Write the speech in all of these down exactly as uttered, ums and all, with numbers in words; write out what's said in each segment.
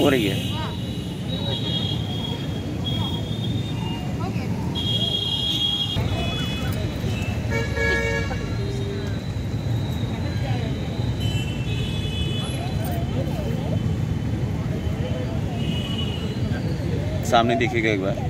हो रही है। सामने देखिएगा एक बार।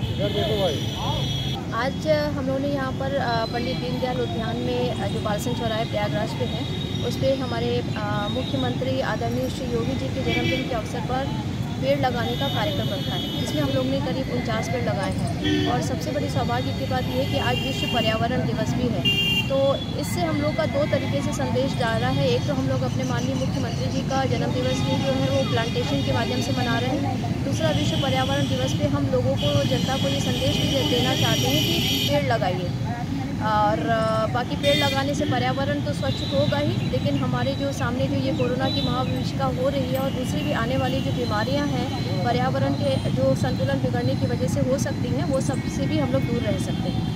आज हम लोगों ने यहाँ पर पंडित दीनदयाल उद्यान में जो बालसन चौराहे प्रयागराज पे है, उस पर हमारे मुख्यमंत्री आदरणीय श्री योगी जी के जन्मदिन के अवसर पर पेड़ लगाने का कार्यक्रम रखा है, जिसमें हम लोग ने करीब उनचास पेड़ लगाए हैं। और सबसे बड़ी सौभाग्य की बात यह है कि आज विश्व पर्यावरण दिवस भी है, तो इससे हम लोग का दो तरीके से संदेश जा रहा है। एक तो हम लोग अपने माननीय मुख्यमंत्री जी का जन्मदिवस भी जो है वो प्लांटेशन के माध्यम से मना रहे हैं। दूसरा, विश्व पर्यावरण दिवस पे हम लोगों को, जनता को ये संदेश भी देना चाहते हैं कि पेड़ लगाइए। और बाकी पेड़ लगाने से पर्यावरण तो स्वच्छ होगा ही, लेकिन हमारे जो सामने जो ये कोरोना की महाविभीषिका हो रही है और दूसरी भी आने वाली जो बीमारियां हैं पर्यावरण के जो संतुलन बिगड़ने की वजह से हो सकती हैं, वो सबसे भी हम लोग दूर रह सकते हैं।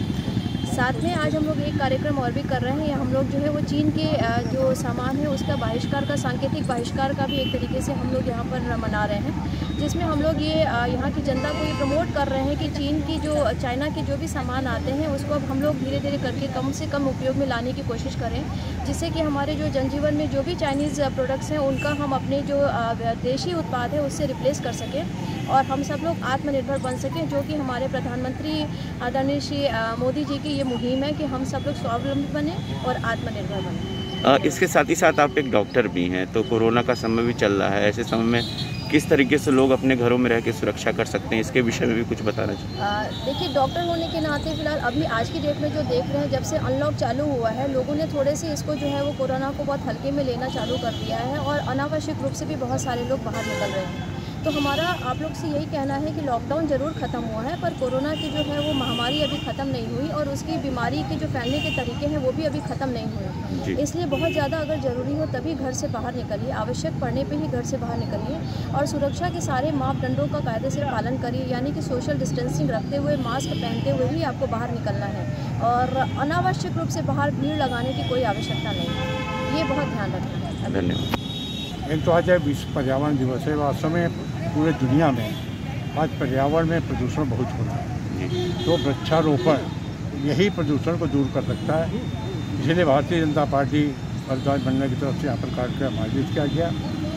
साथ में आज हम लोग एक कार्यक्रम और भी कर रहे हैं। हम लोग जो है वो चीन के जो सामान है उसका बहिष्कार का, सांकेतिक बहिष्कार का भी एक तरीके से हम लोग यहाँ पर मना रहे हैं, जिसमें हम लोग ये यहाँ की जनता को ये प्रमोट कर रहे हैं कि चीन की जो, चाइना के जो भी सामान आते हैं उसको अब हम लोग धीरे धीरे करके कम से कम उपयोग में लाने की कोशिश करें, जिससे कि हमारे जो जनजीवन में जो भी चाइनीज़ प्रोडक्ट्स हैं उनका हम अपने जो देशी उत्पाद है उससे रिप्लेस कर सकें और हम सब लोग आत्मनिर्भर बन सकें, जो कि हमारे प्रधानमंत्री आदरणीय श्री मोदी जी की ये मुहिम है कि हम सब लोग स्वावलंबी बने और आत्मनिर्भर बने। इसके साथ ही साथ आप एक डॉक्टर भी हैं, तो कोरोना का समय भी चल रहा है, ऐसे समय में किस तरीके से लोग अपने घरों में रह के सुरक्षा कर सकते हैं, इसके विषय में भी कुछ बताना चाहिए। देखिए, डॉक्टर होने के नाते फिलहाल अभी आज की डेट में जो देख रहे हैं, जब से अनलॉक चालू हुआ है, लोगों ने थोड़े से इसको जो है वो कोरोना को बहुत हल्के में लेना चालू कर दिया है और अनावश्यक रूप से भी बहुत सारे लोग बाहर निकल रहे हैं। तो हमारा आप लोग से यही कहना है कि लॉकडाउन ज़रूर ख़त्म हुआ है, पर कोरोना की जो है वो महामारी अभी ख़त्म नहीं हुई और उसकी बीमारी के जो फैलने के तरीके हैं वो भी अभी ख़त्म नहीं हुए। इसलिए बहुत ज़्यादा अगर ज़रूरी हो तभी घर से बाहर निकलिए, आवश्यक पड़ने पे ही घर से बाहर निकलिए और सुरक्षा के सारे मापदंडों का कायदे से पालन करिए, यानी कि सोशल डिस्टेंसिंग रखते हुए, मास्क पहनते हुए ही आपको बाहर निकलना है और अनावश्यक रूप से बाहर भीड़ लगाने की कोई आवश्यकता नहीं है, ये बहुत ध्यान रखना है। धन्यवाद। एक तो आज विश्व पर्यावरण दिवस है। वास्तव में पूरे दुनिया में आज पर्यावरण में प्रदूषण बहुत हो रहा है, तो वृक्षारोपण यही प्रदूषण को दूर कर सकता है। इसलिए भारतीय जनता पार्टी भारद्वाज मंडल की तरफ से यहाँ पर कार्यक्रम आयोजित किया गया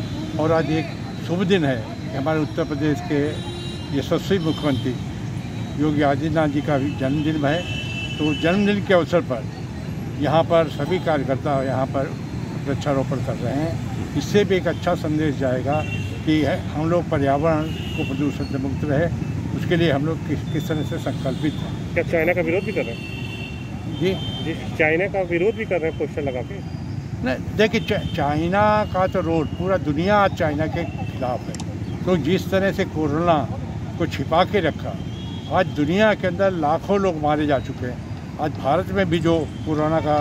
और आज एक शुभ दिन है कि हमारे उत्तर प्रदेश के यशस्वी मुख्यमंत्री योगी आदित्यनाथ जी का भी जन्मदिन है। तो जन्मदिन के अवसर पर यहाँ पर सभी कार्यकर्ता यहाँ पर वृक्षारोपण कर रहे हैं। इससे भी एक अच्छा संदेश जाएगा कि हम लोग पर्यावरण को प्रदूषण से मुक्त रहे, उसके लिए हम लोग किस किस तरह से संकल्पित हैं। क्या चाइना का विरोध भी कर रहे हैं? जी जी चाइना का विरोध भी कर रहे हैं पोस्टर लगा के? नहीं, देखिए चा, चाइना का तो रोड, पूरा दुनिया आज चाइना के खिलाफ है। तो जिस तरह से कोरोना को छिपा के रखा, आज दुनिया के अंदर लाखों लोग मारे जा चुके हैं। आज भारत में भी जो कोरोना का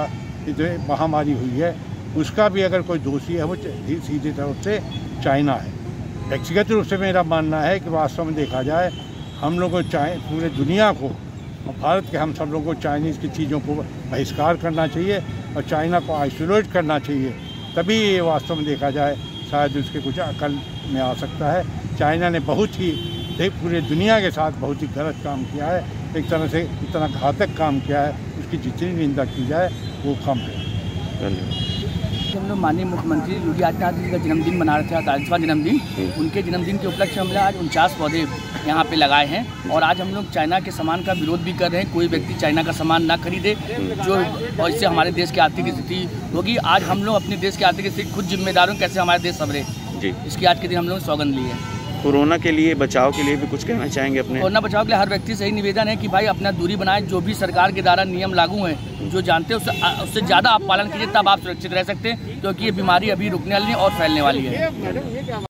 महामारी हुई है उसका भी अगर कोई दोषी है वो सीधी तरफ से चाइना है। व्यक्तिगत रूप से मेरा मानना है कि वास्तव में देखा जाए हम लोगों को चाहे पूरे दुनिया को और भारत के हम सब लोगों को चाइनीज़ की चीज़ों को बहिष्कार करना चाहिए और चाइना को आइसोलेट करना चाहिए, तभी ये वास्तव में देखा जाए शायद उसके कुछ अकल में आ सकता है। चाइना ने बहुत ही पूरे दुनिया के साथ बहुत ही गलत काम किया है, एक तरह से इतना घातक काम किया है, उसकी जितनी निंदा की जाए वो कम है। धन्यवाद। हम लोग माननीय मुख्यमंत्री योगी आदित्यनाथ जी का जन्मदिन मना रहे थे, अड़तालीसवां जन्मदिन। उनके जन्मदिन के उपलक्ष्य हमने आज उनचास पौधे यहाँ पे लगाए हैं और आज हम लोग चाइना के सामान का विरोध भी कर रहे हैं। कोई व्यक्ति चाइना का सामान ना खरीदे जो, और इससे हमारे देश की आर्थिक स्थिति होगी। आज हम लोग अपने देश की आर्थिक स्थिति खुद जिम्मेदार हों, कैसे हमारे देश संवरे जी, इसकी आज के दिन हम लोग सौगंध लिए हैं। कोरोना के लिए बचाव के लिए भी कुछ कहना चाहेंगे अपने? कोरोना बचाव के लिए हर व्यक्ति से ही निवेदन है कि भाई अपना दूरी बनाए, जो भी सरकार के द्वारा नियम लागू हैं, जो जानते हैं उससे उससे ज़्यादा आप पालन कीजिए, तब आप सुरक्षित रह सकते हैं, क्योंकि ये बीमारी अभी रुकने वाली है और फैलने वाली है।